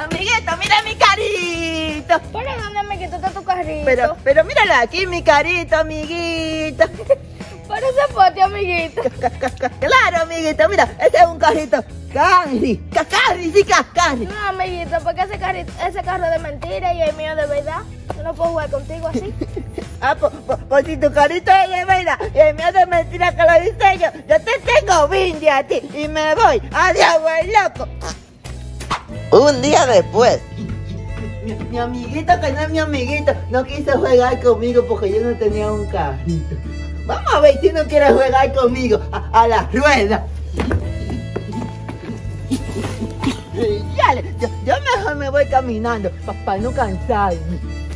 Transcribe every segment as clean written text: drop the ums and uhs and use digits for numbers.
Amiguito, mira mi carrito. ¿Por dónde, amiguito, está tu carrito? Pero mírala aquí, mi carrito, amiguito. Parece patio, amiguito. Claro, amiguito, mira, ese es un carrito. Carry, sí, Carry. No, amiguito, porque ese carro de mentira y el mío de verdad. Yo no puedo jugar contigo así. Ah, pues si tu carrito es de verdad y el mío de mentira que lo hice yo te tengo vinde a ti y me voy. Adiós, güey, loco. Un día después. Mi amiguito, que no es mi amiguito, no quiso jugar conmigo porque yo no tenía un carrito. Vamos a ver si no quiere jugar conmigo a la rueda. Dale, yo mejor me voy caminando para no cansarme.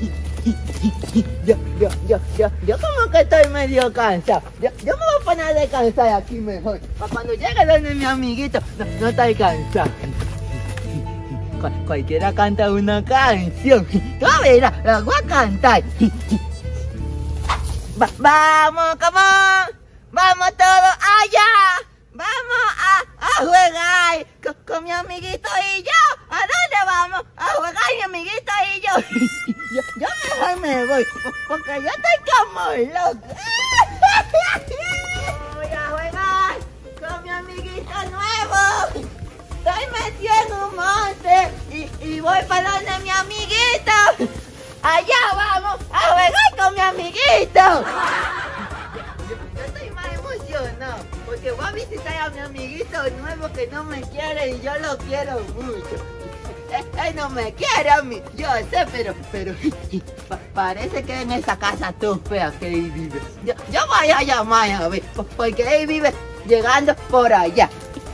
Yo como que estoy medio cansado. Yo me voy a poner a descansar aquí mejor. Para cuando llegue donde mi amiguito no estoy cansado. Cualquiera canta una canción. Tú verás, la voy a cantar. Vamos, come on. Vamos todos allá. Vamos a jugar con mi amiguito y yo. ¿A dónde vamos? A jugar mi amiguito y yo. Yo mejor me voy, porque yo estoy como loco. Voy a jugar con mi amiguito nuevo. Estoy metido en un monte y voy para donde mi amiguito. Allá vamos a jugar con mi amiguito. Yo estoy más emocionado porque voy a visitar a mi amiguito nuevo que no me quiere y yo lo quiero mucho. Él no me quiere a mí, yo sé, pero parece que en esa casa tú fea que él vive. Yo voy a llamar a ver, porque él vive llegando por allá.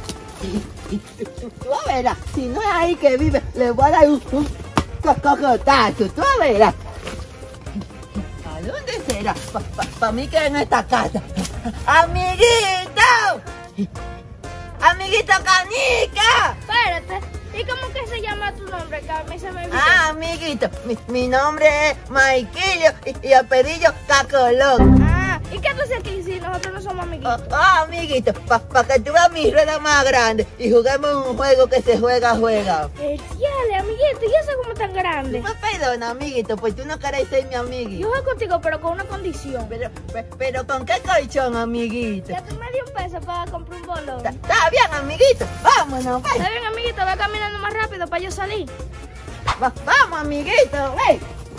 Tú verás, si no es ahí que vive, le voy a dar un cocotazo, tú verás. ¿A dónde será? Para mí que en esta casa. ¡Amiguito! ¡Amiguito Canica! Espérate, ¿y cómo que se llama tu nombre, que a mí se me olvidó? Ah, amiguito, mi nombre es Maiquilio y apellido Cacoloco. Ah, ¿y qué tú haces aquí si nosotros no somos amiguitos? Amiguito, para que tú veas mi rueda más grande y juguemos un juego que se juega. Dale, amiguito, ¿y eso cómo tan grande? Me perdona, amiguito, pues tú no querés ser mi amiguito. Yo juego contigo, pero con una condición. Pero ¿con qué colchón, amiguito? Ya tú me dio un peso para comprar un bolón. Está bien, amiguito, vámonos, Está bien, amiguito, ve caminando más rápido para yo salir. Vamos, amiguito, ve.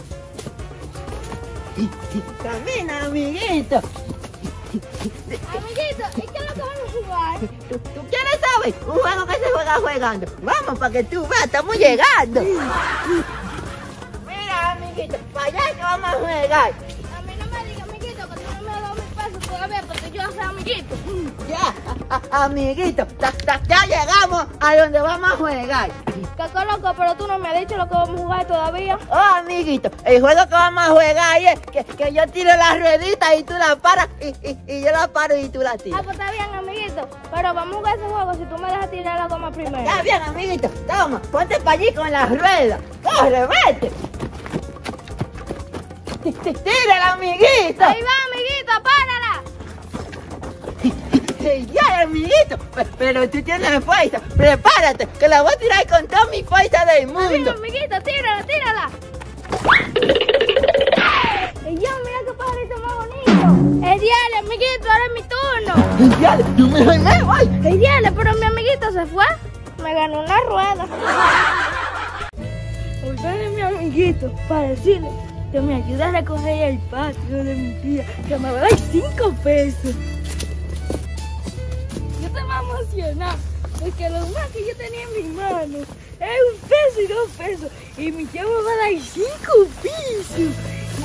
Camina, amiguito. Amiguito, ¿y qué es lo que vamos a jugar? ¿Tú quieres saber? Un juego que se juega jugando. Vamos, para que tú veas, estamos llegando. Mira, amiguito, para allá que vamos a jugar. A mí no me digas, amiguito, que tú no me has dado mis pesos todavía porque yo soy amiguito. Ya, amiguito, ya llegamos a donde vamos a jugar. Caco loco, pero tú no me has dicho lo que vamos a jugar todavía. Oh, amiguito, el juego que vamos a jugar es que yo tiro la ruedita y tú la paras y yo la paro y tú la tiras. Ah, pues está bien, amiguito, pero vamos a jugar ese juego si tú me dejas tirar la goma primero. Está bien, amiguito, toma, ponte para allí con la rueda. Corre, vete. Tírala, amiguito. Ahí va, amiguito, párala. Ya, amiguito, pero tú tienes fuerza. Prepárate, que la voy a tirar con toda mi fuerza del Está bien, mundo. amiguito, tírala. Y ya, mira qué pajarito más bonito. Diale, amiguito, ahora es mi turno. Ya, yo me voy. Diale, pero mi amiguito se fue. Me ganó una rueda. Volveré a mi amiguito para decirle que me ayude a recoger el patio de mi tía, que me va a dar 5 pesos. Yo estaba emocionada porque lo más que yo tenía en mi mano es 1 peso y 2 pesos. Y mi tía me va a dar 5 pesos.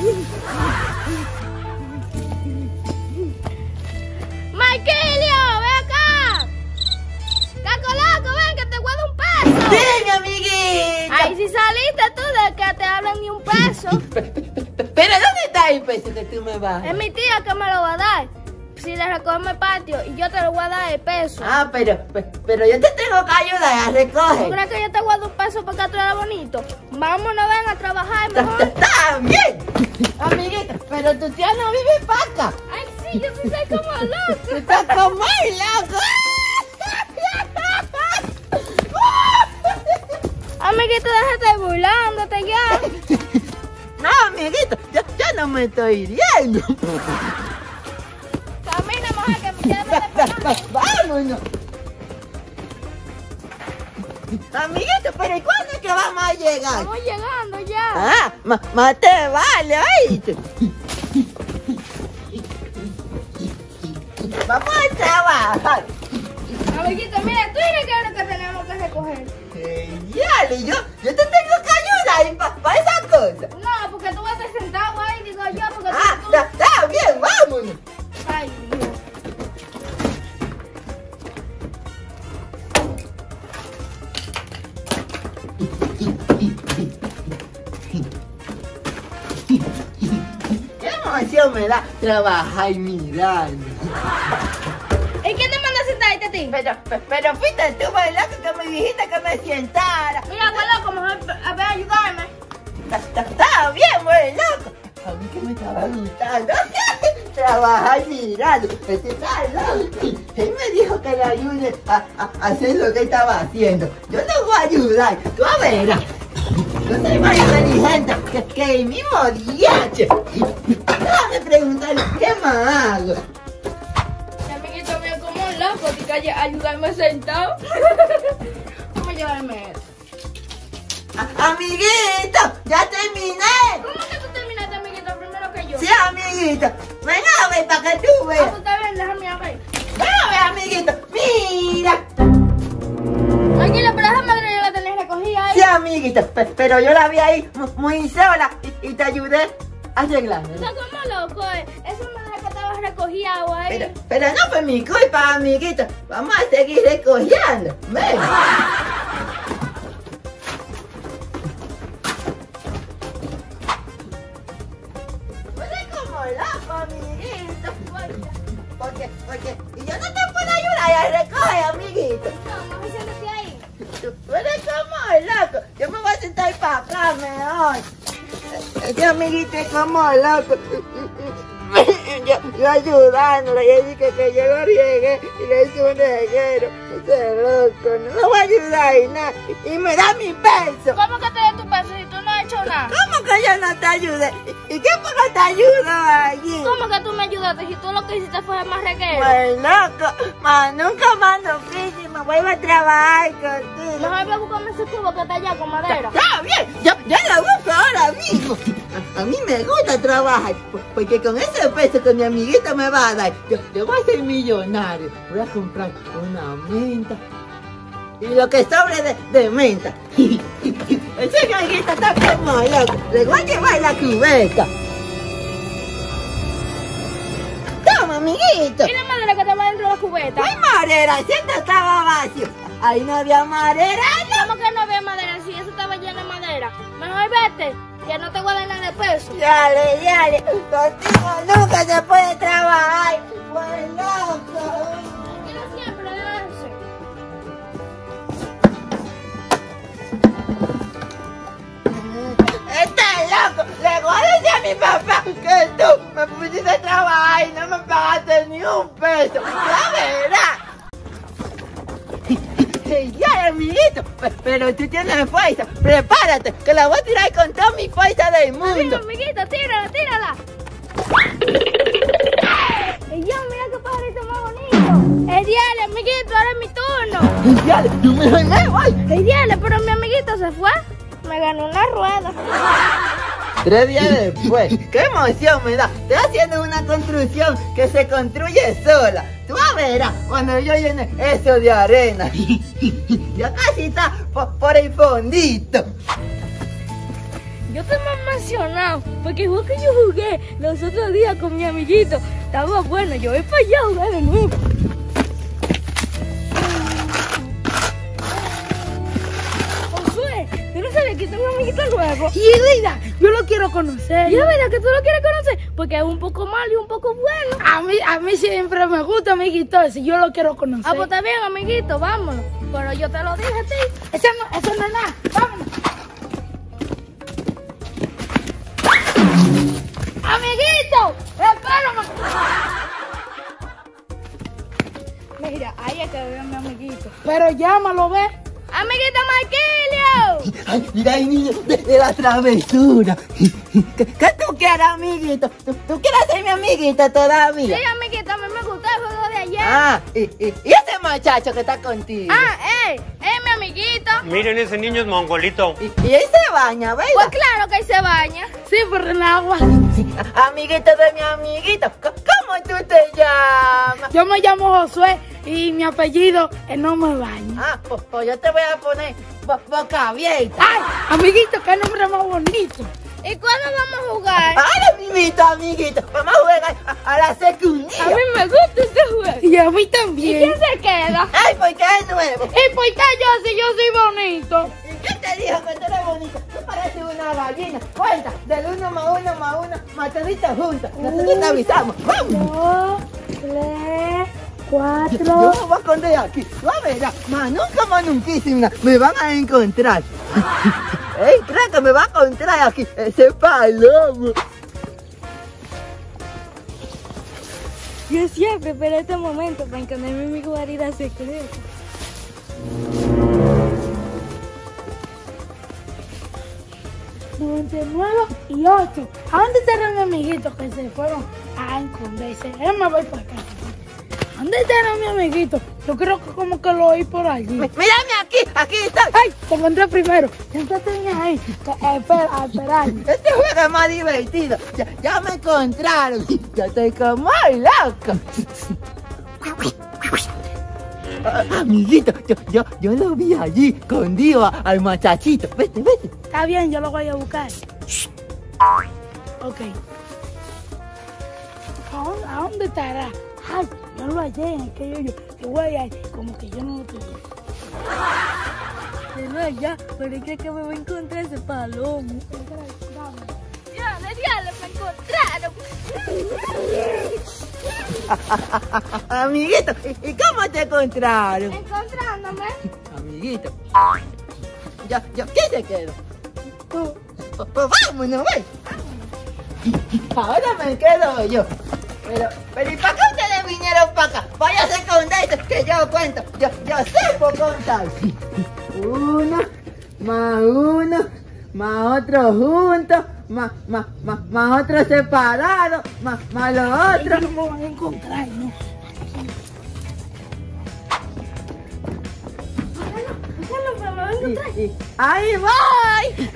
¡Marquilio, ven acá! ¡Caco loco, ven que te guardo 1 peso! ¡Sí, mi amiguito! Ay, si saliste tú de que te hablan ni 1 peso. Pero ¿dónde está el peso que tú me vas? Es mi tía que me lo va a dar. Si le recoge el patio y yo te lo voy a dar el peso. Ah, pero yo te tengo que ayudar a recoger. ¿Tú crees que yo te guardo 1 peso porque tú eres bonito? Vámonos, ven a trabajar mejor. Está bien, amiguita, pero tu tía no vive para acá. Ay, sí, yo sí soy como loco. Tú estás como el loco. Amiguito, amiguito, déjate burlándote ya. No, amiguito, yo no me estoy riendo. Camina, mujer, que me queda de Vámonos. Amiguito, pero ¿y cuándo es que vamos a llegar? Estamos llegando ya. Ah, más te vale, ¿oíste? Vamos a trabajar. Amiguito, mira, tú eres que es lo que tenemos que recoger. Genial, y yo te tengo que ayudar para esa cosa. No, porque tú vas a estar sentado ahí, digo yo, porque Ah, tú... está bien, vámonos. Ay, Dios. Qué emoción me da trabajar mirando. ¿Y quién te manda a sentarte a ti? Pero fuiste tú, ¿verdad? Que me dijiste que me sentara. Mira, güey, loco, mejor a ver, ayudarme. Está bien, güey, loco. A mí que me estaba gustando. Trabajar mirando. Está loco. Él me dijo que le ayude a hacer lo que estaba haciendo. Yo le voy a ayudar. Tú a verás. Yo soy más inteligente que el mismo diache. Déjame preguntarle, ¿qué más hago? Mi amiguito mío como un loco, que ayudarme sentado. Vamos a llevarme esto. Amiguito, ya terminé. ¿Cómo que tú terminaste, amiguito, primero que yo? Sí, amiguito. Ven a ver para que tú veas. Ah, pues está bien, déjame a ver. Ven a ver, amiguito. Mira. Tranquilo, pero esa madre yo la tenés recogida ahí. Sí, amiguito, pero yo la vi ahí muy sola y te ayudé a arreglarla. Está como loco, esa madre que estaba recogida ahí. Pero no fue mi culpa, amiguito. Vamos a seguir recogiendo. Ven. Amiguito, porque y yo no te puedo ayudar a recoger, amiguito. No, mejor siéntate ahí. Tú eres como loco. Yo me voy a sentar para acá mejor. Este amiguito es como loco. Yo ayudándole, y él dije que yo lo riegué y le hice un reguero. Ese loco, no lo voy a ayudar y nada. Y me da mi peso. ¿Cómo que te dé tu peso si tú no has hecho nada? ¿Cómo que yo no te ayudé? ¿Y qué por qué te ayudo allí? ¿Cómo que tú me ayudaste si tú lo que hiciste fue más reguero? Pues loco, nunca mando oficio, me vuelvo a trabajar contigo. Mejor voy a buscarme ese cubo que está allá con madera. Está bien, yo lo busco ahora mismo. A mí me gusta trabajar, porque con ese peso que mi amiguita me va a dar, yo voy a ser millonario. Voy a comprar una menta y lo que sobre de menta. Ese amiguita está como loco, le voy a llevar la cubeta. Toma, amiguito. ¿Y la madera que estaba dentro de la cubeta? No hay madera, siempre estaba vacío. Ahí no había madera, no. ¿Cómo que no había madera si eso estaba lleno de madera? Mejor vete, que no te voy a dar nada de peso. Dale, contigo nunca se puede trabajar. Pues loco. Tranquilo siempre, déjase. Estás loco. Le voy a decir a mi papá que tú me pusiste a trabajar y no me pagaste ni un peso. Ya verás. Ya, amiguito, pero tú tienes fuerza. Prepárate, que la voy a tirar con toda mi fuerza del Mira, mundo. amiguito, tírala, tírala. Y yo, mira qué pajarito más bonito. El diale, amiguito, ahora es mi turno. Ya, yo me voy. El diale, pero mi amiguito se fue. Me ganó una rueda. 3 días después, qué emoción me da. Estoy haciendo una construcción que se construye sola. Tú a verás cuando yo llene eso de arena. Ya casi está por el fondito. Yo estoy más emocionado porque el juego que yo jugué los otros días con mi amiguito estaba bueno. Yo voy para allá a jugar de nuevo. Josué, ¿tú no sabes que tengo un amiguito nuevo? Y es verdad, yo lo quiero conocer. ¿Y es verdad que tú lo quieres conocer? Porque es un poco malo y un poco bueno. A mí siempre me gusta, amiguito, ese. Yo lo quiero conocer. Ah, pues está bien, amiguito, vámonos. Pero yo te lo dije a ti. Eso no es nada. Vámonos. ¡Amiguito! ¡Espérame! Mira, ahí es que veo a mi amiguito. Pero llámalo, ve. ¡Amiguito Marquilio! Ay, mira el niño de la travesura. ¿Qué tú quieres, amiguito? ¿Tú quieres ser mi amiguita todavía? Sí, amiguita, a mí me gustó el juego de ayer. Ah, y ese muchacho que está contigo. Mi amiguito. Miren, ese niño es mongolito. Y él se baña, ¿verdad? Pues claro que él se baña. Sí, por el agua. Amiguito de mi amiguito, ¿cómo tú te llamas? Yo me llamo Josué y mi apellido es No Me Baño. Ah, pues yo te voy a poner boca abierta. ¡Ay! Amiguito, qué nombre más bonito. ¿Y cuándo vamos a jugar? Ahora mismito, amiguito, vamos a jugar a la secundaria. A mí me gusta este juego. Y a mí ¿Y también. quién se queda? Ay, porque es nuevo. ¿Y por qué yo si yo soy bonito? ¿Y qué te dijo que tú eres bonita? Tú pareces una gallina. Cuenta, del 1 más 1 más 1, más toditos juntos. Nosotros te avisamos. ¡Vamos! 2, 3, 4. Yo me voy a esconder aquí. Tú a ver, más nunca me van a encontrar. ¡Ey, creo que me va a encontrar aquí ese palomo! Yo siempre espero este momento para encontrarme en mi guarida secreta. y 8. ¿A dónde estarán mis amiguitos que se fueron a esconderse? Yo me voy para acá. ¿A dónde estarán mis amiguitos? Yo creo que como que lo oí por allí. Mírame aquí está. ¡Ay! Te encontré primero. Siéntate ahí. Espera, a esperar. Este juego es más divertido. Ya me encontraron. Yo estoy como loco. Amiguito, yo lo vi allí, escondido al muchachito. Vete. Está bien, yo lo voy a buscar. Ok. ¿A dónde estará? Ay, yo lo hallé, es que yo voy a ir, como que yo no lo tuve. No, ya, pero es que me voy a encontrar ese palomo. Ya, me encontraron. Amiguito, ¿y cómo te encontraron? Encontrándome. Amiguito. ¿Quién se quedó? Tú. Pues vámonos, ven. Ahora me quedo yo. Pero ¿y para qué ustedes vinieron para acá? Váyase a esconderse, que yo cuento. Yo sé por contar. 1 más otro juntos, más otro separado, más los otros. No me van a encontrar, ¿no? ¡Ahí voy!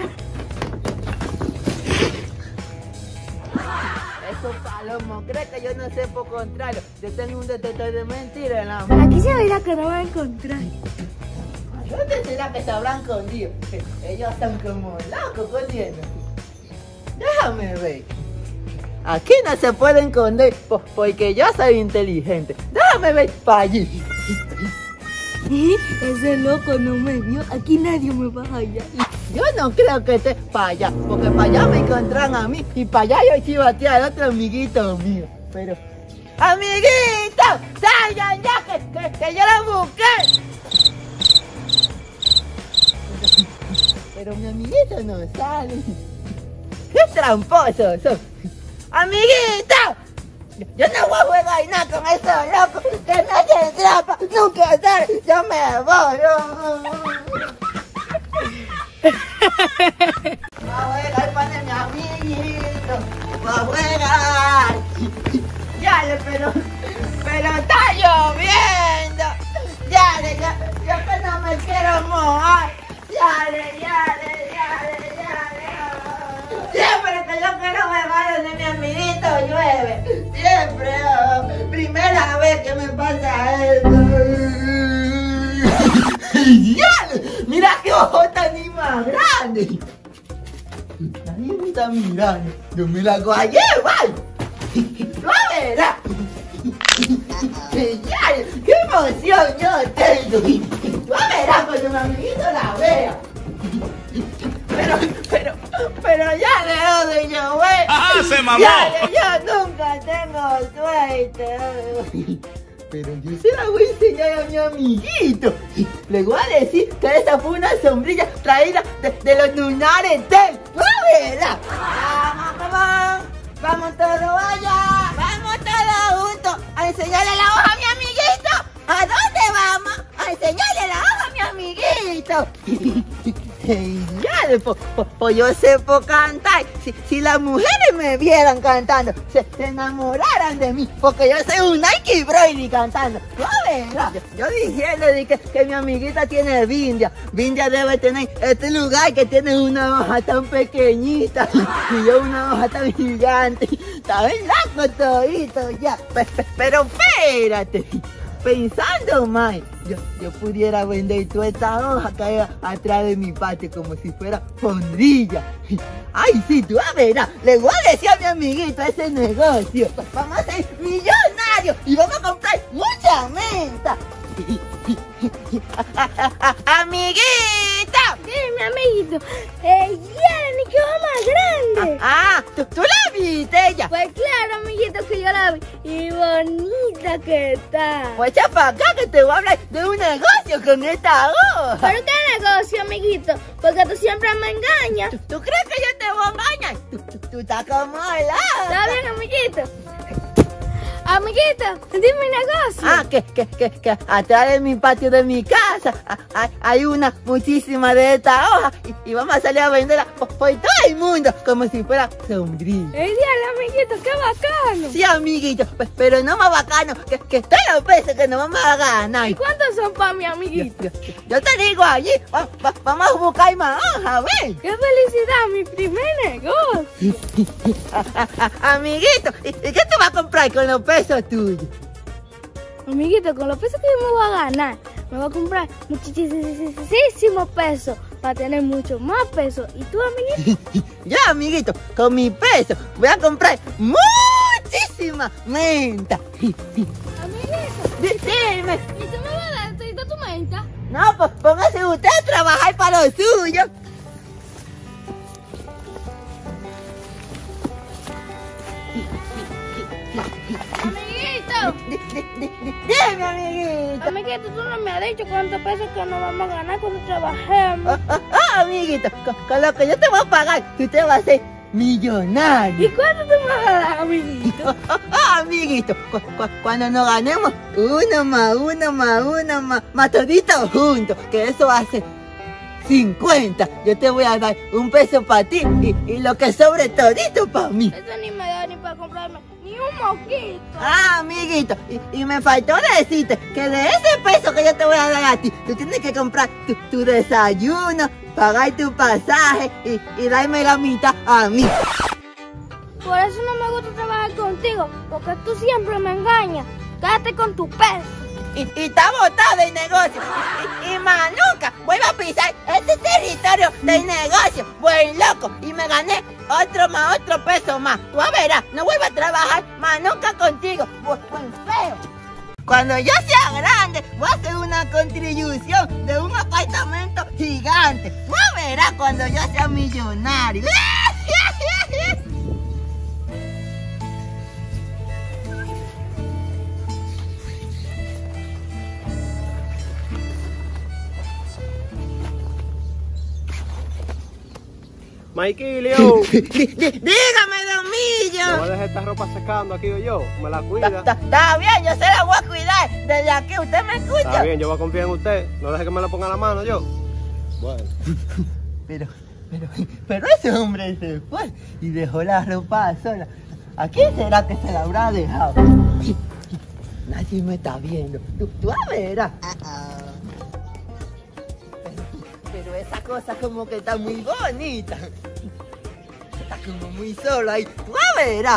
Esos palomos, ¿crees que yo no sé por contrario? Yo tengo un detector de mentiras en la mano. Aquí se verá que no voy a encontrar. ¿Dónde será que se habrán escondido? Ellos están como locos corriendo. Déjame ver. Aquí no se puede esconder porque yo soy inteligente. Déjame ver para allí. Ese loco no me vio. Aquí nadie me va a hallar. Yo no creo que esté para allá, porque para allá me encontraron a mí y para allá yo chivateé al otro amiguito mío. Pero, ¡amiguito! ¡Salgan ya que yo lo busqué! Pero mi amiguito no sale. ¡Qué tramposos son! ¡Amiguito! Yo no voy a jugar nada con esos locos que no se atrapa, nunca sale. Yo me voy. Va a jugar para mi amiguito. Va a jugar. Ya, pero está lloviendo. Ya, yo que no me quiero mojar. Ya. Siempre que yo quiero jugar donde mi amiguito llueve. Siempre, primera vez que me pasa esto. Mira qué ojo tan ni más grande. Nadie me está mirando. Yo me la guayé, guay. Lo verás. ¡Qué emoción yo tengo! Tú verás cuando mi amiguito la vea. Pero ya lejos de llover. ¡Ajá, se mamó! Ya, yo nunca tengo suerte. Pero yo se la voy a enseñar a mi amiguito. Le voy a decir que esa fue una sombrilla traída de los lunares de él. ¡No verás! Vamos todos allá. Vamos todos juntos a enseñarle la hoja a mi amiguito. ¿A dónde vamos? A enseñarle la hoja a mi amiguito. Genial, pues yo sé por cantar. Si las mujeres me vieran cantando, se enamoraran de mí, porque yo soy un Nike Broily cantando. ¿No verás? Yo diciendo de que mi amiguita tiene Vindia. Vindia debe tener este lugar que tiene una hoja tan pequeñita y yo una hoja tan gigante. Está bien loco todito ya. Pero espérate. Pensando más, yo pudiera vender toda esta hoja que hay atrás de mi patio como si fuera fondilla. Ay, sí, tú verás, le voy a decir a mi amiguito ese negocio. Vamos a ser millonarios y vamos a comprar mucha menta. ¡Amiguita! Dime, amiguito. Jenny, qué va más grande. ¿Tú la viste ella? Pues claro, amiguito, que yo la vi. Y bonita que está. Pues echa para acá que te voy a hablar de un negocio con esta hoja. ¿Pero qué negocio, amiguito? Porque tú siempre me engañas. ¿Tú crees que yo te voy a engañar? Tú estás como helada. ¿Está bien, amiguito? Amiguito, dime negocio. Que atrás de mi patio de mi casa hay muchísimas de estas hojas y vamos a salir a venderlas por todo el mundo como si fuera sombrilla. ¡Ey, amiguito, qué bacano! Sí, amiguito, pero no más bacano que todos los pesos que nos vamos a ganar. ¿Y cuántos son para mi amiguito? Yo te digo allí, vamos a buscar más hojas, ¿ves? ¡Qué felicidad, mi primer negocio! Amiguito, ¿y qué tú vas a comprar con los pesos tuyos? Amiguito, con los pesos que yo me voy a ganar, me voy a comprar muchísimos pesos para tener mucho más pesos. ¿Y tú, amiguito? Ya, amiguito, con mi peso voy a comprar muchísima menta. Amiguito, Dime. ¿y tú me vas a dar toda tu menta? No, pues póngase usted a trabajar para lo suyo. Dime, amiguito. Amiguito, tú no me has dicho cuántos pesos que nos vamos a ganar cuando trabajemos. Amiguito, con lo que yo te voy a pagar, tú te vas a hacer millonario. ¿Y cuánto tú me vas a dar, amiguito? Amiguito, cuando nos ganemos uno más toditos juntos, que eso hace 50. Yo te voy a dar un peso para ti y lo que sobre todito para mí. Eso ni me da ni para comprarme ni un moquito. Amiguito, y me faltó decirte que de ese peso que yo te voy a dar a ti, tú tienes que comprar tu desayuno, pagar tu pasaje y darme la mitad a mí. Por eso no me gusta trabajar contigo, porque tú siempre me engañas. Quédate con tu peso. Y está botado del negocio. Y más nunca vuelvo a pisar este territorio del negocio. Buen loco. Y me gané otro peso más. Tú verás, no vuelvo a trabajar más nunca contigo. Buen feo. Cuando yo sea grande, voy a hacer una contribución de un apartamento gigante. Tú verás cuando yo sea millonario. Maikilio, Dígame, Don Millo. ¿no voy a dejar esta ropa secando aquí o yo? ¿Me la cuida? Está bien, yo se la voy a cuidar. Desde aquí, ¿usted me escucha? Está bien, yo voy a confiar en usted. No deje que me la ponga en la mano yo. Bueno. Pero ese hombre se fue y dejó la ropa sola. ¿A quién será que se la habrá dejado? Nadie me está viendo. Tú verás. Pero esa cosa como que está muy bonita. Está como muy solo ahí. Tú verás.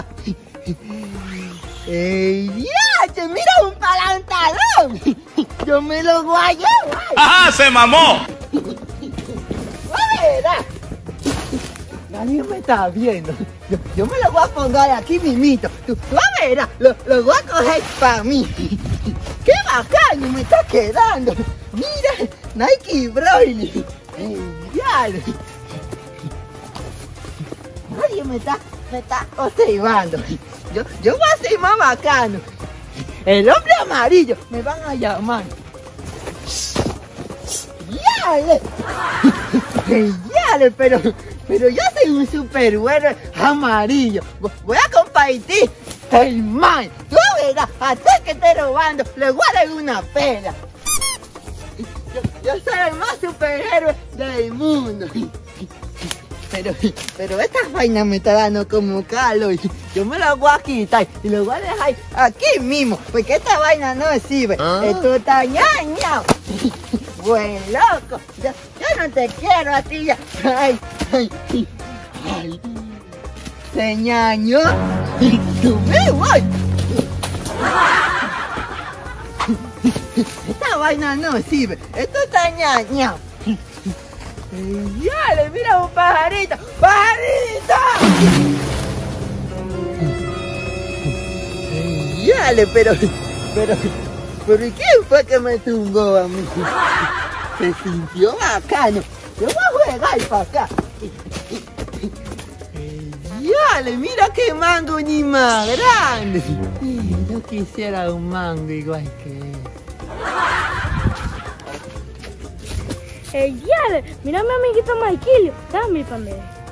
¡Ey, diache! ¡Mira un palantalón! ¡Yo me lo voy a llevar! ¡Ajá, se mamó! ¡Tú verás! Nadie me está viendo. Yo me lo voy a poner aquí mismito. Tú verás, lo voy a coger para mí. ¡Qué bacano me está quedando! ¡Mira! Nike Broily. ¡Genial! Nadie me está observando. Yo voy a ser más bacano. El hombre amarillo me van a llamar. ¡Yale! ¡Yale! Pero yo soy un superhéroe amarillo. Voy a compartir el mal. Tú verás, hasta que esté robando, le voy a dar una pela. yo soy el más superhéroe del mundo. Pero esta vaina me está dando como calor. Yo me la voy a quitar y lo voy a dejar aquí mismo, porque esta vaina no sirve. Esto está ñañao. Buen loco, yo no te quiero a ti ya. Ay. Se ñañó. Tú me voy. Esta vaina no sirve. Esto está ñañao. ¡Yale! ¡Mira un pajarito! ¡Pajarito! ¡Yale! Pero ¿y quién fue que me tumbó a mí? Se sintió bacano. Yo voy a jugar para acá. ¡Yale! ¡Mira qué mango ni más grande! Yo quisiera un mango igual que él. Yale, mira a mi amiguito Maikilio. Dame para mí.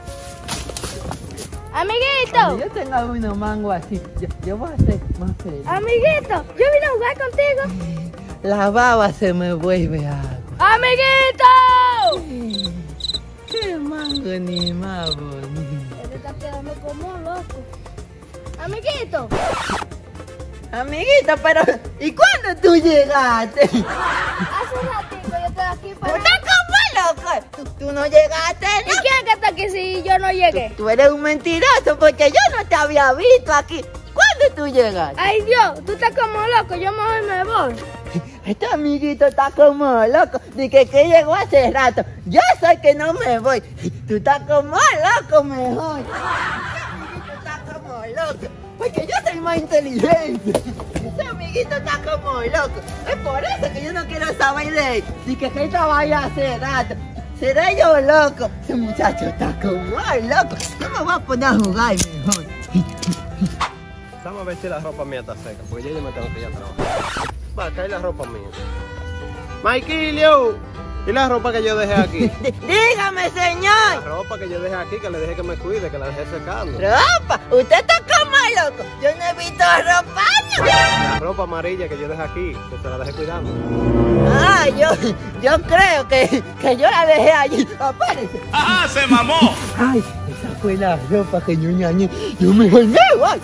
Amiguito. Yo tengo unos mangos así. Yo voy a ser más feliz. Amiguito, yo vine a jugar contigo. La baba se me vuelve agua. ¡Amiguito! ¡Qué mango ni más bonito! Él está quedando como loco. Amiguito. Amiguito, pero ¿y cuándo tú llegaste? Hace un ratito yo estoy aquí para... ¡Tú estás como loco! ¿Tú no llegaste, ¿Y no? quién es que está aquí si yo no llegué? Tú eres un mentiroso porque yo no te había visto aquí. ¿Cuándo tú llegaste? Ay Dios, tú estás como loco, yo mejor me voy. Este amiguito está como loco. Dice que llegó hace rato. Yo soy que no me voy. Tú estás como loco mejor. Este amiguito está como loco. Porque yo soy más inteligente. Ese amiguito está como loco. Es por eso que yo no quiero saber de él. Ni que él vaya hace rato. Seré yo loco. Ese muchacho está como loco. Yo me voy a poner a jugar mejor. Vamos a ver si la ropa mía está seca, porque yo me tengo que ir a trabajar. Va a caer la ropa mía. Maikilio, ¿y la ropa que yo dejé aquí? Dígame, señor. La ropa que yo dejé aquí, que le dejé que me cuide, que la dejé secando. ¿Ropa? ¿Usted está como loco? Yo no he visto ropa. La ropa amarilla que yo dejé aquí, que se la dejé cuidando. Ah, yo creo que yo la dejé allí. Apárese. ¡Ajá, se mamó! Ay, esa fue la ropa que yo ñañé. Yo mejor me voy.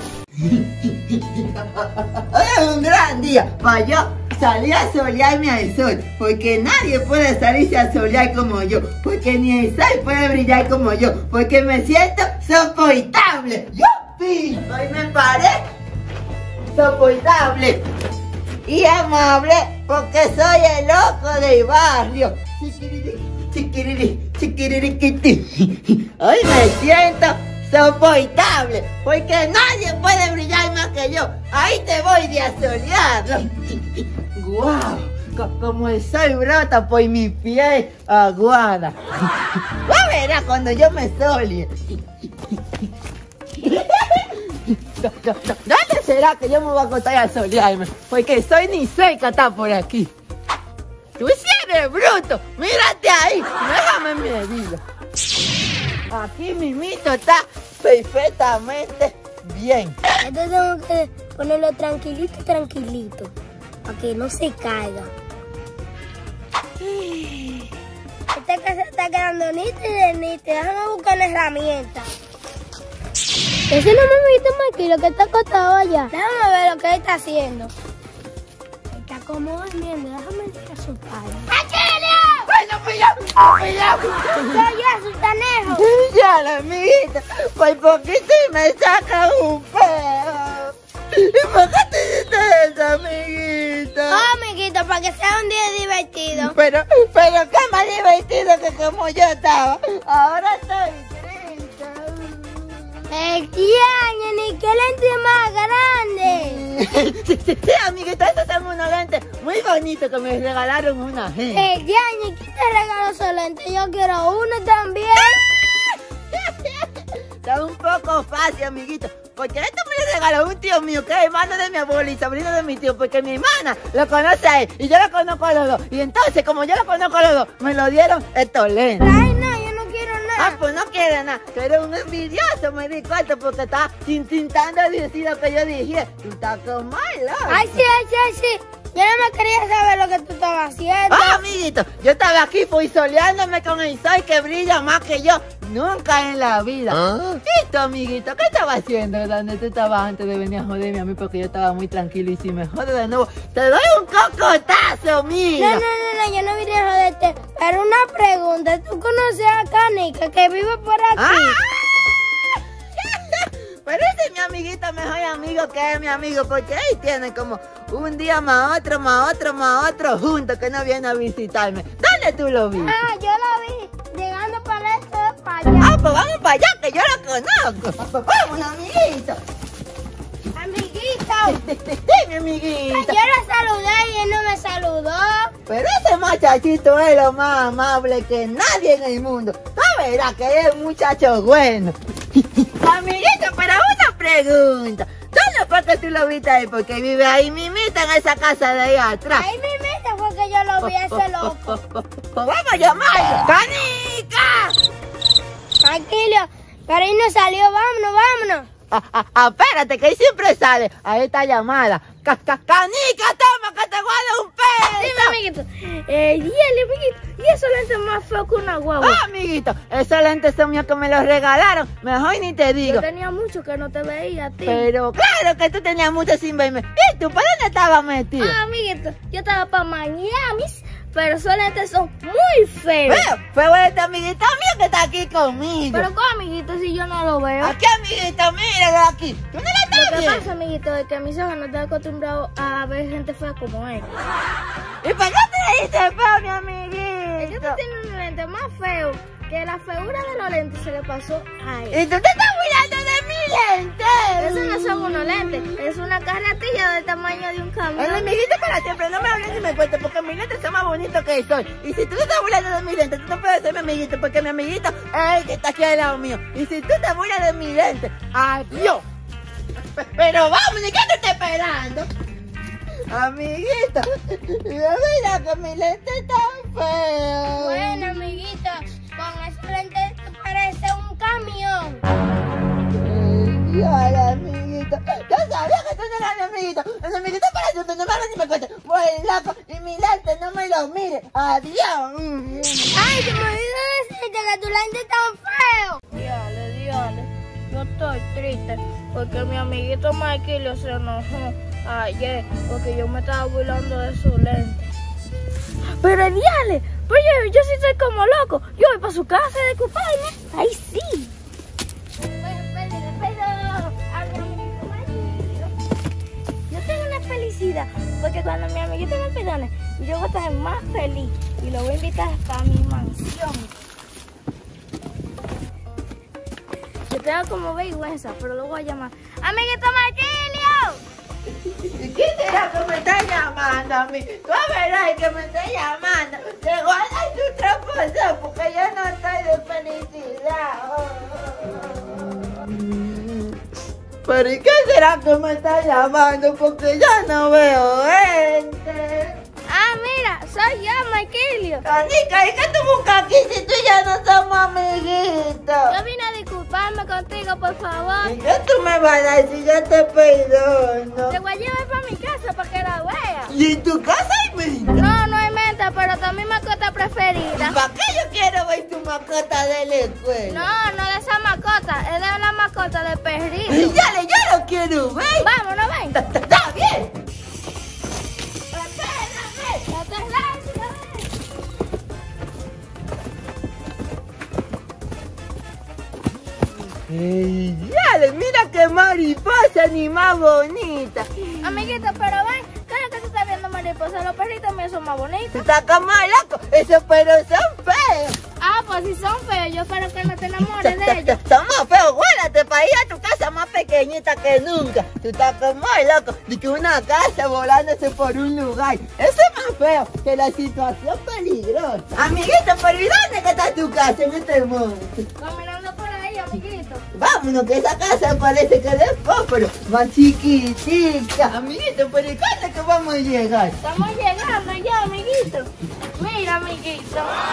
Hoy es un gran día para yo salir a solearme al sol. Porque nadie puede salirse a solear como yo. Porque ni el sol puede brillar como yo. Porque me siento soportable. ¡Yupi! Hoy me paré soportable y amable porque soy el loco del barrio. Chiquiririquiti. Hoy me siento soportable porque nadie puede brillar más que yo. Ahí te voy de asoleado. ¡Guau! Como el sol brota por mi piel aguada. Ya verás cuando yo me solie. ¿Dónde será que yo me voy a acostar a solearme? Porque soy ni cerca está por aquí. Tú sí eres bruto. Mírate ahí. Déjame medirlo. Aquí mimito está perfectamente bien. Entonces tengo que ponerlo tranquilito, tranquilito. Para que no se caiga. Esta casa está quedando nítida. Déjame buscar una herramienta. Ese no es mi amiguito Maikilio que está acostado allá. Déjame ver lo que él está haciendo. Está como durmiendo. Déjame ir a su padre. ¡Maikilio! ¡Bueno, cuidado! Soy yo, sultanejo. Ya la amiguita, por poquito y me saca un peo. ¿Y por qué te hiciste eso, amiguito? Oh, amiguito, para que sea un día divertido. Pero qué más divertido que como yo estaba. Ahora estoy triste. El tiaño, ni que lente más grande. Sí, amiguita, estos son unos lentes muy bonitos que me regalaron una gente. El tiaño, ¿quién te regaló esos lentes? Yo quiero uno también. Está un poco fácil, amiguito. Porque esto me lo regaló un tío mío que es hermano de mi abuelo y sobrino de mi tío. Porque mi hermana lo conoce a él y yo lo conozco a los dos. Y entonces, como yo lo conozco a los dos, me lo dieron estos lentes. Ay, no, yo no quiero nada. Ah, pues no quiere nada. Tú eres un envidioso, me di cuenta, porque estás intentando decir lo que yo dije. Tú estás como malo. Ay, sí. Yo nada más quería saber lo que tú estabas haciendo. Ah, amiguito, yo estaba aquí soleándome con el sol que brilla más que yo nunca en la vida. ¿Y tú, amiguito, qué estaba haciendo? ¿Dónde tú estabas antes de venir a joderme a mí? Porque yo estaba muy tranquilo y si me jode de nuevo, te doy un cocotazo, mira. No, yo no vine a joderte. Pero una pregunta, ¿tú conoces a Canica que vive por aquí? ¡Ah! Pero ese es mi amiguito, mejor amigo que es mi amigo, porque ahí tienen como un día más otro juntos que no viene a visitarme. ¿Dónde tú lo viste? Ah, yo lo vi llegando para esto, para allá. Ah, pues vamos para allá, que yo lo conozco. Pues vamos, amiguito. Amiguito. Sí, mi amiguito. Yo lo saludé y él no me saludó. Pero ese muchachito es lo más amable que nadie en el mundo. Tú verás que es un muchacho bueno. Amiguito, pero una pregunta. ¿Dónde fue que tú lo viste ahí? Porque vive ahí mimita en esa casa de ahí atrás. Ahí mismo fue que yo lo vi a ese loco. Pues vamos a llamarlo. ¡Canica! Tranquilo, pero ahí no salió, vámonos. Espérate, que ahí siempre sale a esta llamada. ¡Canica, toma, que te guardo un peso! Dime, amiguito. Amiguito, ¿y esos lentes más feos que una guagua? Ah, amiguito, esos lentes son míos que me los regalaron. Mejor ni te digo. Yo tenía mucho que no te veía a ti. Pero claro que tú tenías mucho sin verme. ¿Y tú por dónde estabas metido? Ah, amiguito, yo estaba para Miami, pero esos lentes son muy feos. Fue este amiguito mío que está aquí conmigo. Pero ¿cómo, amiguito, si yo no lo veo? Aquí, amiguito, míralo aquí. ¿Tú no lo estás Lo que viendo? pasa, amiguito, es que mis ojos no están acostumbrados a ver gente fea como él. ¿Y por qué te dices feo, mi amiguito? Es que tú tienes un lente más feo que la feura de los lentes se le pasó a él. ¿Y tú te estás burlando de mi lente? Esos no son unos lentes, es una carretilla del tamaño de un El camión. amiguito para siempre, no me hables ni me cuentes porque mis lentes son más bonitos que soy. Y si tú te estás burlando de mis lentes, tú no puedes ser mi amiguito porque mi amiguito es el que está aquí al lado mío. Y si tú te burlas de mis lentes, adiós. Pero vamos, ¿y qué te estoy esperando? Amiguito, mira que mis lentes están feos. Bueno, amiguito, con esos lentes parece un camión. Ay, amiguito, yo sabía que tú no eras mi amiguito. El amiguito para siempre, no me hables ni me cuentes. Voy loco y mi lente no me lo mire. Adiós. Ay, se me olvidó decirte que tu lente es tan feo. Diale, yo estoy triste porque mi amiguito Michael se enojó ayer porque yo me estaba burlando de su lente. Pero diale, pues yo sí estoy como loco. Yo voy para su casa a disculparme. Ahí sí. Yo tengo una felicidad porque cuando mi amiguito me perdone, yo voy a estar más feliz y lo voy a invitar a mi mansión. Yo tengo como vergüenza, pero lo voy a llamar. ¡Amiguito Marquilio! ¿Y quién será que me está llamando a mí? Tú verás que me está llamando. Te guardas tu traposo porque yo no estoy de felicidad. Pero ¿y qué será que me está llamando? Porque yo no veo gente. Ah, mira, soy yo, Marquilio. Canica, ¿y qué tú buscas aquí si tú y yo no somos amiguitos? Yo vine a disculparme contigo, por favor. ¿Y qué tú me vas a decir? Yo te perdono. Te voy a llevar para mi casa para que la veas. ¿Y en tu casa hay menta? No, no hay menta, pero está mi mascota preferida. ¿Para qué yo quiero ver tu mascota de la escuela? No de esa mascota, es de la mascota de perrito. Y dale, yo lo quiero ver. Vámonos, ven. Está bien. No te rápido, ¡Ey, dale! Mira qué mariposa ni más bonita. amiguito, pero ven, claro que tú estás viendo mariposas, los perritos míos son más bonitos. Tú estás como loco. Esos perros son feos. Ah, pues si son feos, yo espero que no te enamores de ellos. Son más feos. Guárdate para ir a tu casa más pequeñita que nunca. Tú estás como loco. De que una casa volándose por un lugar. Eso es más feo que la situación peligrosa. Amiguito, pero ¿y dónde que está tu casa en este monte? Caminando por ahí, amiguito. Vámonos, que esa casa parece que es de fósforo, más chiquitica. Amiguito, pero ¿cuándo es que vamos a llegar? Estamos llegando ya, amiguito. Mira, amiguito.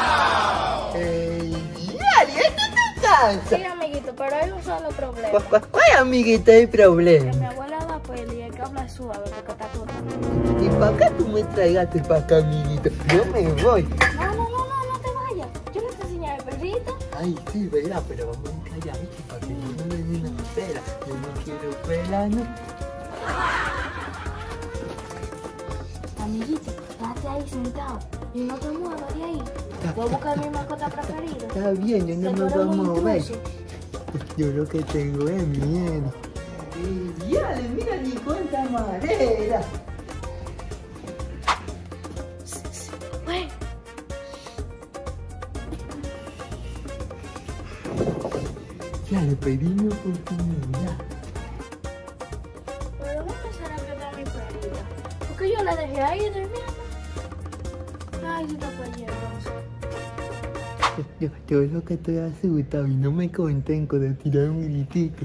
Dale, ¿esta es tu casa? Sí, amiguito, pero hay un solo problema. ¿Cuál amiguito es el problema? Que mi abuela da peli y hay que hablar suave porque está cortando. Y para acá tú me traigaste para acá, amiguito. Yo me voy. No te vayas. Yo no te enseñé al perrito. Ay, sí, verdad, pero vamos a calladito para que no me den una pela. Yo no quiero pela, ¿no? Amiguito, quédate ahí sentado y no te muevas de ahí. Voy a buscar mi mascota preferida. Está bien, yo no me voy a mover. Yo lo que tengo es miedo. ¡Diale, mira ni cuánta madera! Bueno. Ya le pedí mi oportunidad. Pero ¿dónde será que está mi perrita? Porque yo la dejé ahí durmiendo. Ay, si está peligroso. Yo lo que estoy asustado y no me contengo de tirar un gritico.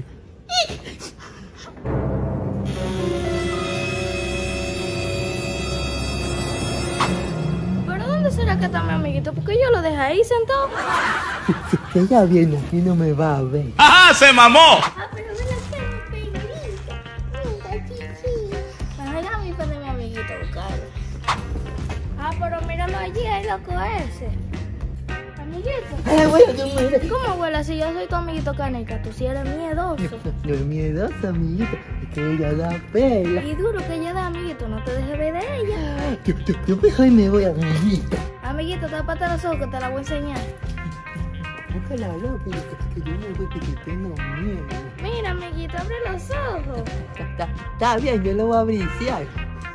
¿Pero dónde será que está mi amiguito? Porque yo lo dejé ahí sentado. Si ella viene aquí no me va a ver. ¡Ajá! ¡Se mamó! Ah, pero ven acá, mi perrita. Mira, chichi. Ay, dame para mi amiguito a buscarlo. Ah, pero míralo allí, el loco ese. Amiguito. Ay, bueno, mira. ¿Cómo huele si yo soy tu amiguito caneca? Tú sí eres miedoso. No es miedosa, amiguito. Es que ella da pela. Y duro que ella da, amiguito. No te dejes ver de ella. Yo mejor me voy, amiguito. Amiguito, tápate los ojos que te la voy a enseñar. Búscala, loco, que yo me voy porque tengo miedo. Mira, amiguito, abre los ojos. Está bien, yo lo voy a briciar.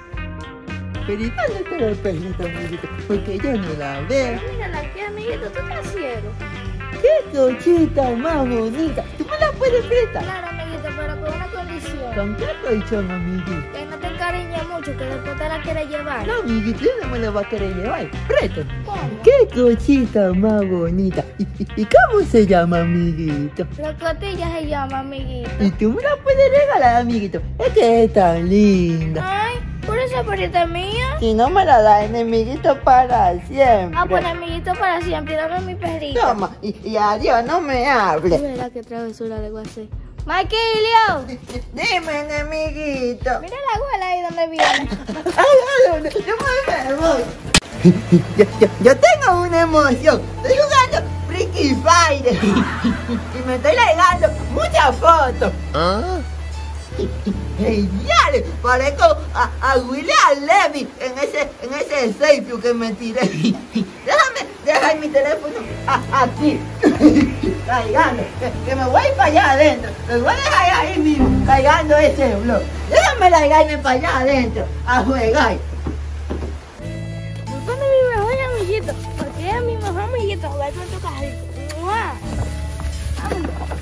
Pero ¿y dónde está el perrito, amiguito? Porque yo no la veo. Pero mírala aquí, amiguito, tú estás ciego. ¡Qué cochita más bonita! ¿Tú me la puedes prestar? Claro, amiguito, pero con una condición. ¿Con qué colchón, amiguito? Que no te encariñes mucho, que después te la quieres llevar. No, amiguito, yo no me la voy a querer llevar. Préstame. ¿Cómo? ¡Qué cochita más bonita! ¿Y cómo se llama, amiguito? La cotilla se llama, amiguito. Y tú me la puedes regalar, amiguito. Es que es tan linda. Ay, por esa perrita es mía. Si no me la das, amiguito, para siempre. Ah, pues amiguito para siempre, dame mi perrito. Toma, y adiós, no me hables. Mira qué travesura le voy a hacer. Maquilio, Dime, amiguito. mira la abuela ahí donde viene. Ay, yo me voy. Yo tengo una emoción. Estoy jugando Freaky Fire y me estoy legando muchas fotos. ¿Ah? Genial, parezco a William Levy en ese selfie que me tiré. Déjame dejar mi teléfono aquí, cargando, que me voy para allá adentro. Me voy a dejar ahí mismo, cargando ese blog. Déjame largarme para allá adentro, a jugar. ¿Dónde es mi mejor amiguito? Porque es mi mejor amiguito jugar con tu carrito. ¡Mua! Vámonos.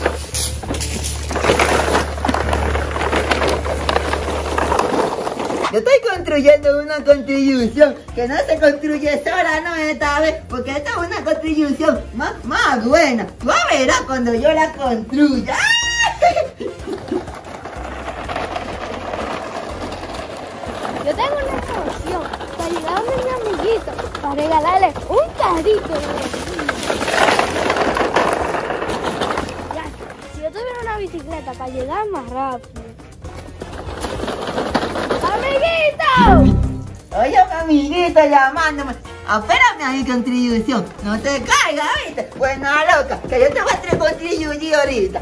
Yo estoy construyendo una construcción que no se construye sola, no esta vez, porque esta es una construcción más buena. Tú verás cuando yo la construya. Yo tengo una emoción para llegar a mi amiguito, para regalarle un carrito. Ya, si yo tuviera una bicicleta para llegar más rápido. ¡Amiguito! Oye, mi amiguito llamándome. Espérame a mi contribución. No te caigas, ¿viste? Buena loca, que yo te voy a contribuir ahorita.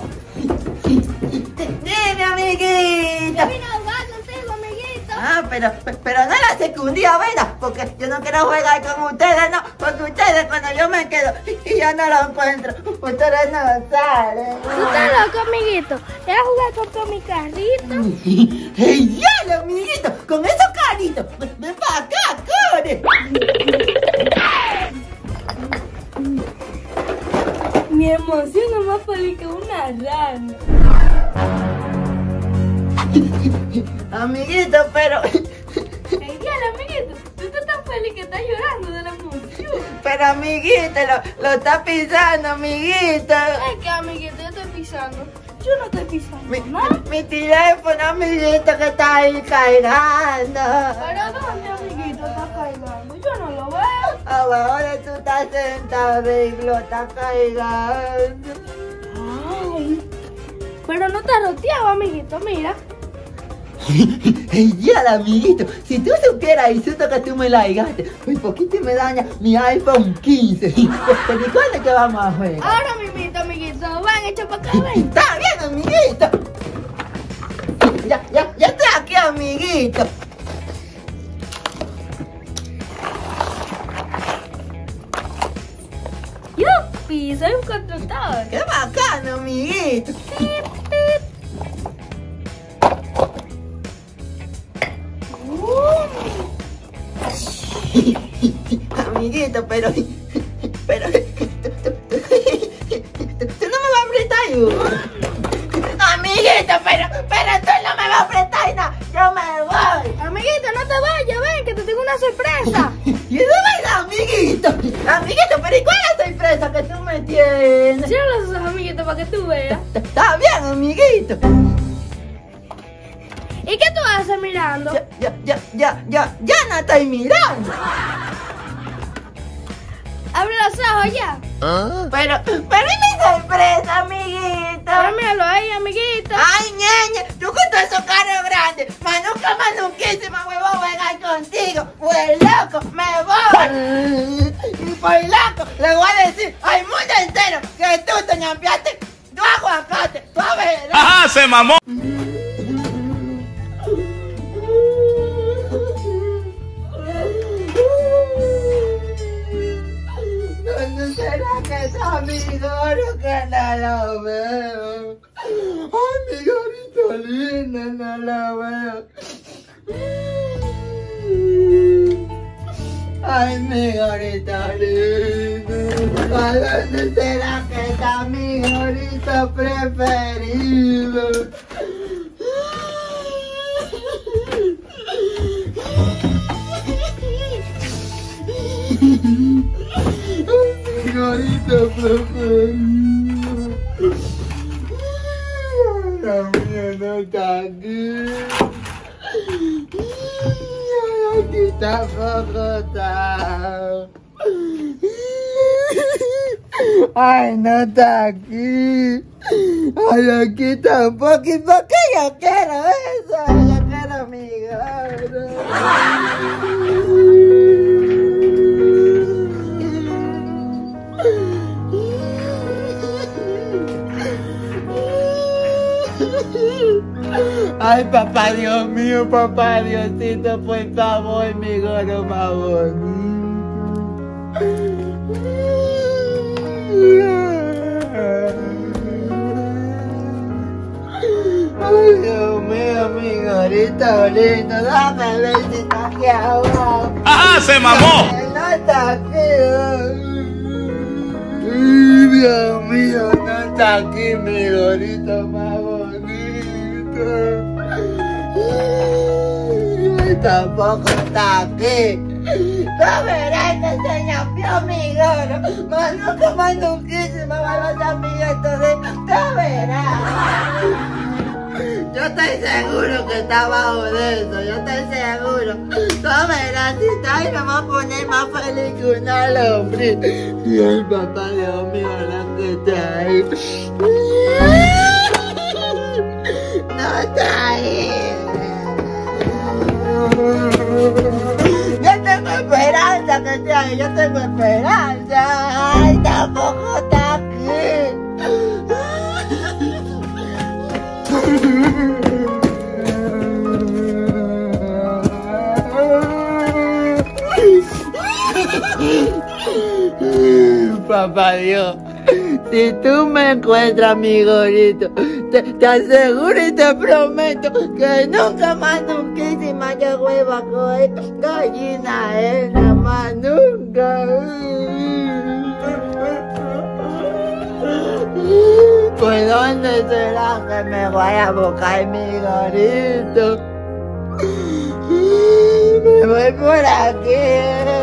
Dime, amiguito. Yo vine a jugar contigo, amiguito. Ah, pero no la secundía, ¿verdad? Porque yo no quiero jugar con ustedes, no. Porque ustedes cuando yo me quedo y yo no lo encuentro, ustedes no salen. ¿Tú estás loco, amiguito? ¿Vas a jugar con mi carrito? ¡Genial, amiguito! ¡Con esos caritos! ¡Ven para acá, corre! Mi emoción es más feliz que una rana. Amiguito, pero... Genial, amiguito. Tú estás tan feliz que estás llorando de la emoción. Pero, amiguito, lo está pisando, amiguito. Es que, amiguito, yo estoy pisando. Yo no estoy pisando nada. Mi teléfono, amiguito, que está ahí cargando. ¿Pero dónde, amiguito, está cargando? Yo no lo veo. Ahora tú estás sentado y lo está cargando. Ay, pero no está roteado, amiguito, mira. Ya, amiguito, si tú supieras el susto que tú me largaste, por poquito me daña mi iPhone 15. ¿Pero cuándo es que vamos a jugar? Ahora mismito, amiguito. Ven, echa para acá, ven. Está bien, amiguito. Ya estoy aquí, amiguito. ¡Yupi! Soy un constructor. Qué bacano, amiguito. Amiguito, pero tú no me vas a apretar, amiguito, pero tú no me vas a apretar nada, yo me voy. Amiguito, no te vayas, ven, que te tengo una sorpresa. Y eso es amiguito, pero ¿y cuál es la sorpresa que tú me tienes? Cierra los ojos, amiguito, para que tú veas. Está bien, amiguito. ¿Y qué tú haces mirando? Ya no estoy mirando. Abre los ojos ya. Pero es mi sorpresa, amiguito. Ahora míralo ahí, amiguito. Ay, ñeñe, tú con todos esos carros grandes, nunca huevo a jugar contigo. Pues loco, me voy. Y por loco, le voy a decir al mundo entero que tú te ñampeaste tu aguacate, tú verás. ¡Ajá, se mamó! ¿Dónde será que está mi gorro que no lo veo? Ay, mi gorrito lindo, no lo veo. Ay, mi gorrito lindo. ¿A dónde será que está mi gorrito preferido? Mi gorrito preferido. La mía no está aquí. Aquí tampoco está. Ay, no está aquí. Ay, aquí tampoco. ¿Y por qué yo quiero eso? Yo quiero mi gorro. Ay, papá Dios mío, papá Diosito, por favor, mi gorro más bonito. Ay, Dios mío, mi gorrito lindo, dame ver si está aquí abajo. ¡Ajá, se mamó! No está aquí. Ay, Dios mío, no está aquí mi gorrito más bonito. Ay, tampoco está aquí. No verás que se ñampió mi gorro. Nunca mando un kiss y me va a los amiguitos de... No verás. Yo estoy seguro que está abajo de eso. Yo estoy seguro. No verás si está ahí me va a poner más feliz que una lombriz. Y el papá Dios mío, la que está ahí. No está ahí. Yo tengo esperanza que esté ahí, yo tengo esperanza. Ay, tampoco está aquí. Papá Dios, si tú me encuentras mi gorrito, te aseguro y te prometo que nunca más nunca y más yo vuelvo a coger gallina nada más nunca. ¿Por dónde será que me voy a buscar mi gorrito? Me voy por aquí.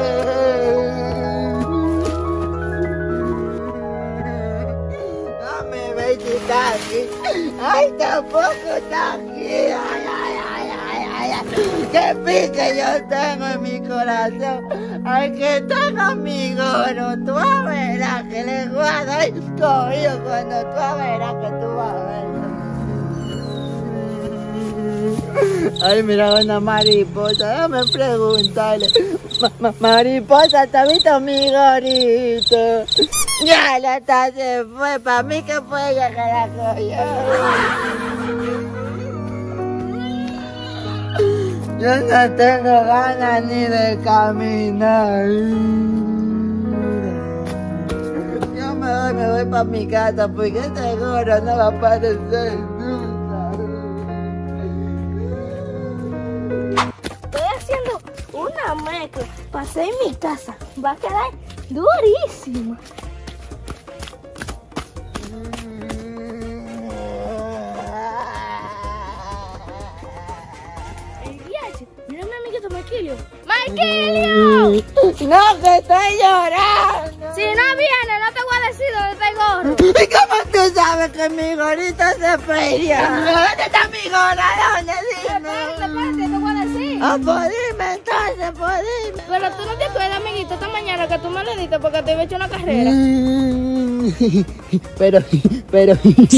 Está aquí. Ay, tampoco está aquí. Ay. Qué pique yo tengo en mi corazón. Ay, que tengo mi gorro. Tú vas a verás que le voy a dar cogido cuando tú verás que tú vas a ver. Ay, mira una mariposa, déjame preguntarle. Mariposa, ¿te has visto mi gorrito? Ya la está, se fue, para mí que fue ella que la cogió. Yo no tengo ganas ni de caminar. Yo me voy para mi casa porque este gorro no va a aparecer nunca. Estoy haciendo una mezcla para hacer en mi casa. Va a quedar durísima. Mira mi amiguito Marquilio. ¡Marquilio! No, que estoy llorando. Si no viene, no te voy a decir dónde está el gorro. ¿Y cómo tú sabes que mi gorrito se perdió? ¿Dónde está mi gorra? ¿Dónde? Espérate, te voy a decir. Ah, pues dime entonces, pues dime. Pero tú no te acuerdas, amiguito, esta mañana que tú me lo diste porque te había hecho una carrera. Pero...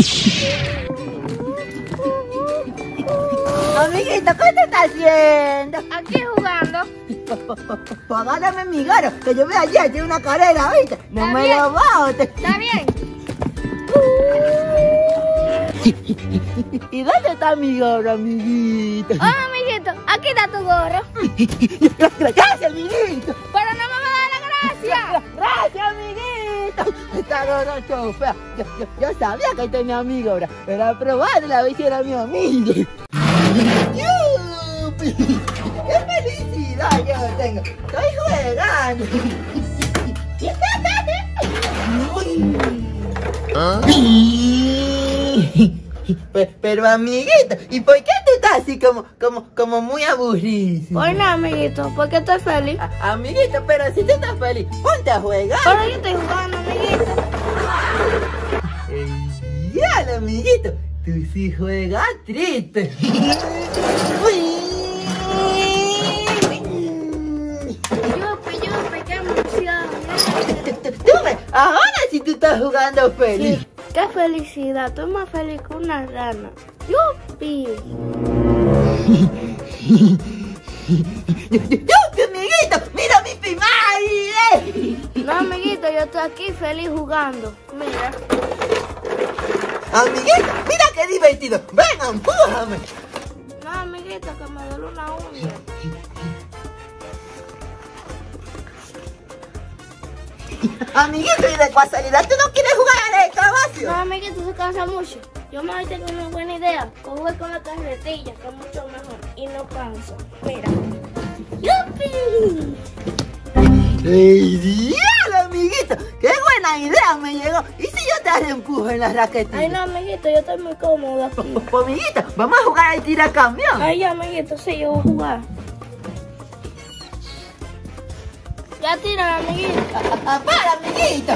Amiguito, ¿qué te estás haciendo? Aquí jugando. Pues dálame mi gorro, que yo vi ayer, tiene una carrera, ¿viste? No Está me bien. lo botes. ¿Está bien? ¿Y dónde está mi gorro, amiguito? Oh, amiguito, aquí está tu gorro. Gracias, amiguito. Pero no me va a dar la gracia. Gracias, amiguito. Esta gorra es fea. Yo sabía que tenía mi gorra, pero a probarla a ver si era mi amigo. ¡Yupi! ¡Qué felicidad yo tengo! ¡Estoy jugando! Pero amiguito, ¿y por qué tú estás así como muy aburrido? Pues no, amiguito, porque estoy feliz. Amiguito, pero si tú estás feliz, ponte a jugar. Pero yo estoy jugando, amiguito. Ya, amiguito, tú sí juegas triste. Yupi, qué emoción. Tú ves, ahora sí tú estás jugando feliz. Sí, qué felicidad. Estoy más feliz que una rana. Yupi. ¡Yupi, amiguito! ¡Mira mi Pimari! No, amiguito, yo estoy aquí feliz jugando. Mira. Amiguito, mira qué divertido. Ven, empújame. No, amiguito, que me duele una uña. Amiguito, y de casualidad, ¿tú no quieres jugar a la excavación? No, amiguito, se cansa mucho. Yo me voy a tener una buena idea. Jugar con la carretilla, que es mucho mejor. Y no cansa. Mira. ¡Yupi! ¡Ey, diablo, amiguito! ¡Qué buena idea me llegó! ¿Y si yo te reempujo en la raquetilla? Ay, no, amiguito, yo estoy muy cómodo aquí. Pues, amiguito, vamos a jugar al tiracamión. Ay, ya, amiguito, sí, yo voy a jugar. Ya tira, amiguito. ¡Para, amiguito!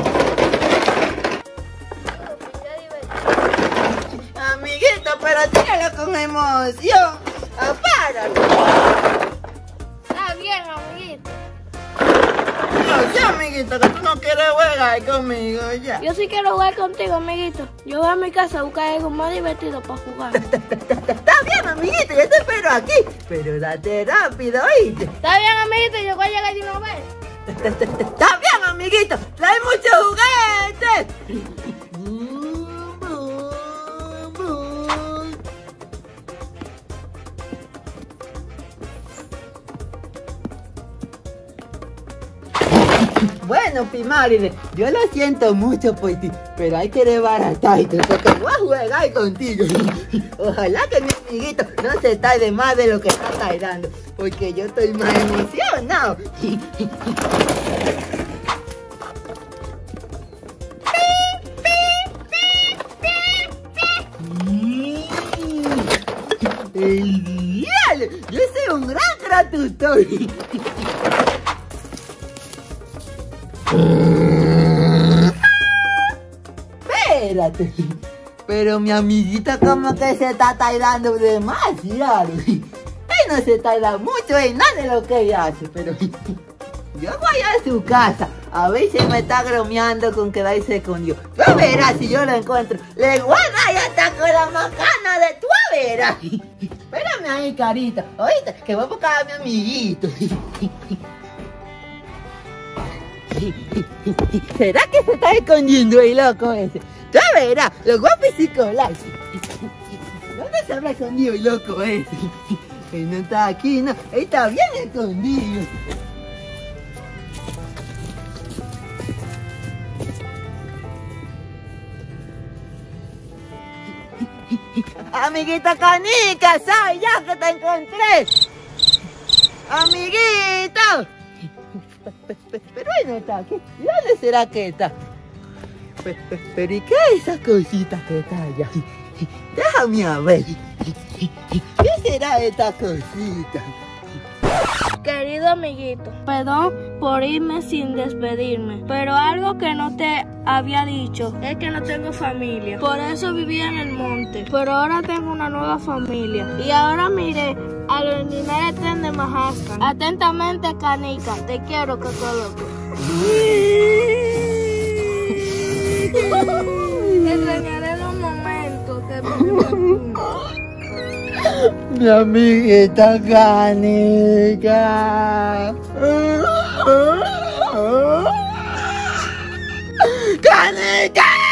Amiguito, pero tíralo con emoción. ¡Para! Está bien, amiguito. No sé, amiguito, que tú no quieres jugar conmigo ya. Yo sí quiero jugar contigo, amiguito. Yo voy a mi casa a buscar algo más divertido para jugar. Está bien, amiguito, yo te espero aquí. Pero date rápido, ¿oíste? Está bien, amiguito, yo voy a llegar de una vez. Está bien, amiguito, trae muchos juguetes. Bueno, Pimari, yo lo siento mucho por ti, pero hay que desbaratarte porque voy a jugar contigo. Ojalá que mi amiguito no se tarde más de lo que está tardando, porque yo estoy más emocionado. ¡Ey, diablo! Yo soy un gran gratutor. Espérate, pero mi amiguita como que se está tardando demasiado. Él no se tarda mucho en nada de lo que ella hace, pero Yo voy a su casa a ver si me está bromeando con quedarse con Dios. Tú verás si yo lo encuentro. Le voy a dar hasta con la macana de tú verás. Espérame ahí, carita. Oíste, que voy a buscar a mi amiguito. ¿Será que se está escondiendo el loco ese? Tú verás, los guapos y colas. ¿Dónde se habrá escondido el loco ese? Él no está aquí, no. Él está bien escondido. Amiguita Canica, ¿sabes ya que te encontré? Amiguito. Pero él no está aquí. ¿Y dónde será que está? Pero ¿y qué es esa cosita que está allá? Déjame a ver. ¿Qué será esta cosita? Querido amiguito, perdón por irme sin despedirme, pero algo que no te había dicho es que no tengo familia. Por eso vivía en el monte, pero ahora tengo una nueva familia. Y ahora miré a los animales tren de Majascan. Atentamente, Canica, te quiero, que todo loco. Te extrañaré los momentos que vivimos. Mi amiguita Canica. ¡Canica!